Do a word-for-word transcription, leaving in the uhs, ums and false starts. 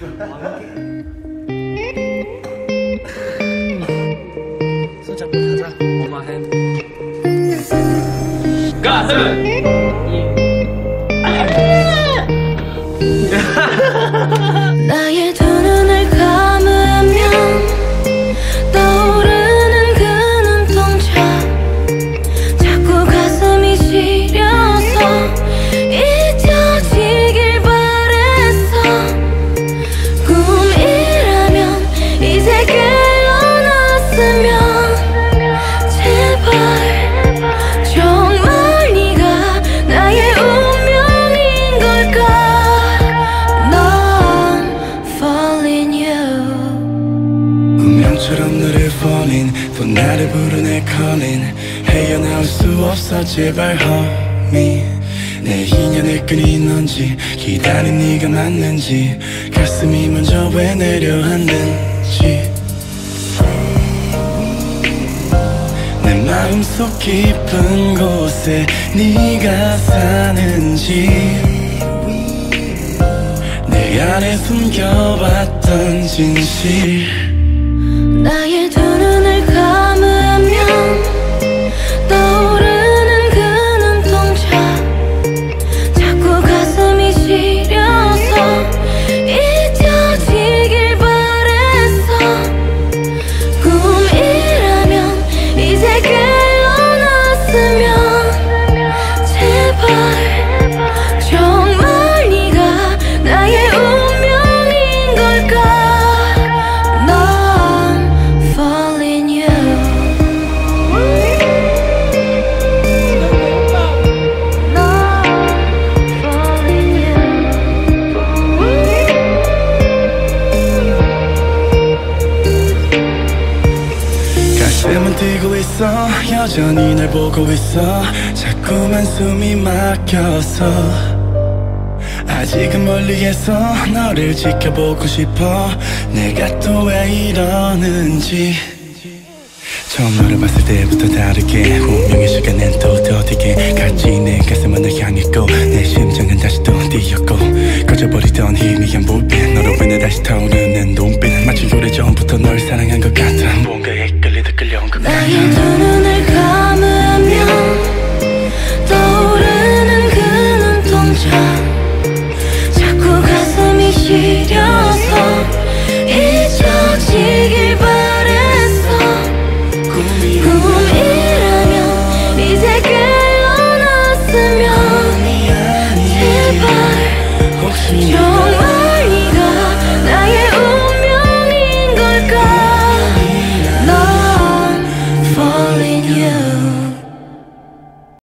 손잡고 가자. Hold my hand. got seven. 나의 두 눈을 감으면 떠오르는 그 눈동자 자꾸 가슴이 시려서 잊혀지길 바랬어. 꿈이라면 이제 깨어났으면 제발 정말 네가 나의 운명인 걸까. 운명처럼 너를 falling 또 나를 부르네 calling 헤어나올 수 없어 제발 homie 내 인연을 끊인 건지 기다린 네가 맞는지 가슴이 먼저 왜 내려앉는지 내 마음속 깊은 곳에 네가 사는지 내 안에 숨겨왔던 진실 나의 두 눈을 감으면 떠오르는 그 눈동자 자꾸 가슴이 시려서 잊혀지길 바랬어. 꿈이라면 이제 깨어났으면 제발 정말 네가 나의 운명인 걸까. 가슴은 뛰고 있어 여전히 날 보고 있어 자꾸만 숨이 막혀서 아직은 멀리에서 너를 지켜보고 싶어 내가 또 왜 이러는지 처음 너를 봤을 때부터 다르게 운명의 시간엔 또 더디게 같이 내 가슴은 널 향했고 내 심장은 다시 또 뛰었고 꺼져버리던 희미한 불빛 너로 인해 다시 타오르는 눈빛 마치 오래전부터 널 사랑한 것 같아 뭔가에 끌리듯 끌려온 것 같아 나의 두 눈을 감으면 떠오르는 그 눈동자 자꾸 가슴이 시려서 잊혀지길 바랬어. 꿈이라면 이제 깨어났으면 제발 정말 네가 나의 운명인 걸까. 넌 falling you